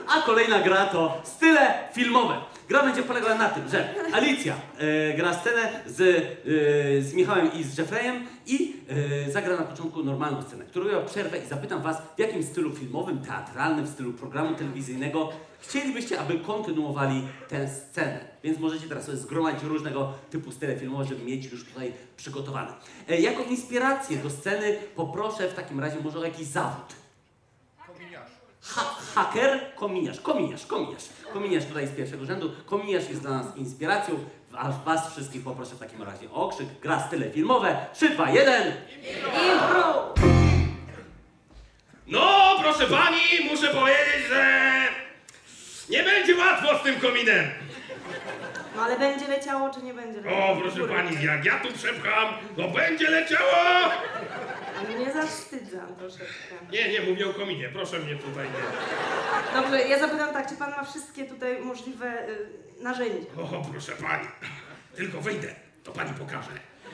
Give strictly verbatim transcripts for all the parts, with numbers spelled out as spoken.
a kolejna gra to style filmowe. Gra będzie polegała na tym, że Alicja e, gra scenę z, e, z Michałem i z Jeffreyem i e, zagra na początku normalną scenę, którą ja przerwę i zapytam was, w jakim stylu filmowym, teatralnym, w stylu programu telewizyjnego chcielibyście, aby kontynuowali tę scenę. Więc możecie teraz sobie zgromadzić różnego typu style filmowe, żeby mieć już tutaj przygotowane. E, jako inspirację do sceny poproszę w takim razie może o jakiś zawód. Ha haker, kominiarz, kominiarz, kominiarz. Kominiarz tutaj z pierwszego rzędu. Kominiarz jest dla nas inspiracją. A was wszystkich poproszę w takim razie o okrzyk. Gra style filmowe. trzy, dwa, jeden. Impro! No, proszę pani, muszę powiedzieć, że nie będzie łatwo z tym kominem. No ale będzie leciało, czy nie będzie leciało? O, proszę pani, jak ja tu przepcham, to będzie leciało! A mnie zawstydzam troszeczkę. Nie, nie, mówię o kominie, proszę mnie tutaj nie. Dobrze, ja zapytam tak, czy pan ma wszystkie tutaj możliwe y, narzędzia? O, proszę pani, tylko wyjdę, to pani pokaże.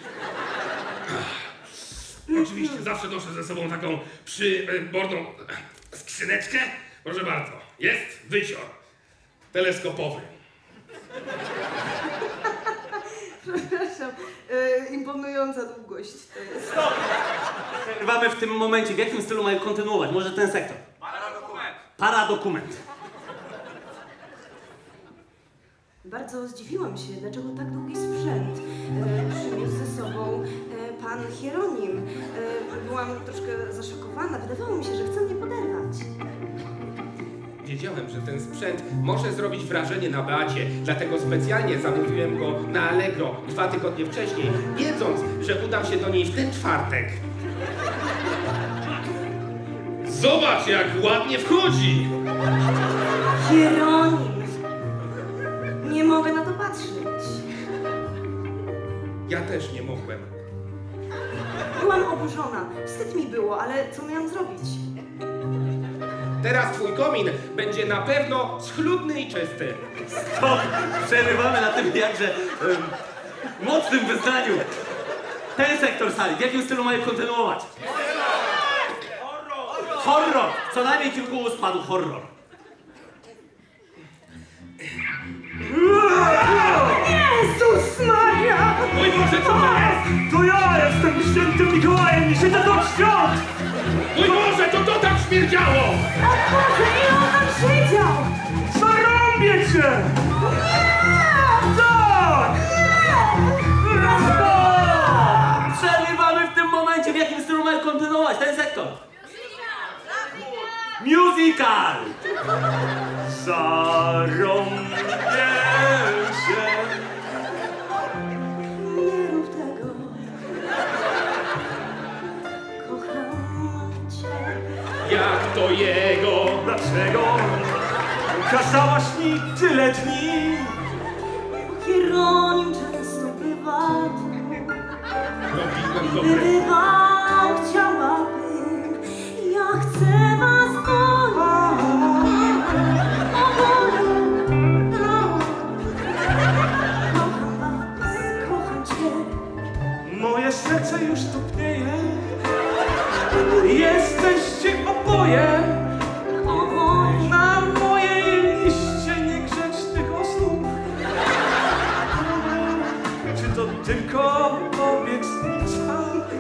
Oczywiście zawsze noszę ze sobą taką przyborną skrzyneczkę. Proszę bardzo, jest wysior teleskopowy. Przepraszam, y, imponująca długość to jest. Stop! Przerywamy w tym momencie. W jakim stylu mają kontynuować? Może ten sektor? Paradokument. Paradokument. Bardzo zdziwiłam się, dlaczego tak długi sprzęt e, przyniósł ze sobą e, pan Hieronim. E, byłam troszkę zaszokowana, wydawało mi się, że chce mnie poderwać. Wiedziałem, że ten sprzęt może zrobić wrażenie na Beacie, dlatego specjalnie zamówiłem go na Allegro dwa tygodnie wcześniej, wiedząc, że udam się do niej w ten czwartek. Zobacz, jak ładnie wchodzi! Hieronim! Nie mogę na to patrzeć. Ja też nie mogłem. Byłam oburzona, wstyd mi było, ale co miałam zrobić? Teraz twój komin będzie na pewno schludny i czysty. Stop! Przerywamy na tym jakże um, mocnym wyznaniu. Ten sektor sali. W jakim stylu mają kontynuować? Horror! Horror! Co najmniej kilku ust padł horror. Jezus Maria! Mój Boże, co to jest? To ja jestem świętym Mikołajem i siedzę do świąt! Mój Boże, to to tak śmierdziało! O Boże, ile on tam siedział! Zarąbię cię! Nie! Tak! Przerywamy w tym momencie. W jakim stylu mają kontynuować ten sektor? Musical! Zarąbię się! Nie rób tego. Kocham cię. Jak to jego? Dlaczego kazałaś mi tyle dni? Bo Hieronim często bywa tu. Robiłem Gdyby dobre. bywał, chciałabym. Ja chcę was kocham was, kocham cię. Moje serce już topnieje. Jesteście oboje na mojej liście niegrzecznych osób. Czy to tylko obietnica?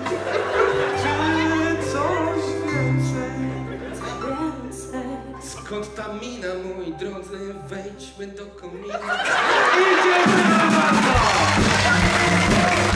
Czy coś więcej? Skąd ta mina, moi drodzy? Wejdźmy do komina. Idziemy na bardzo!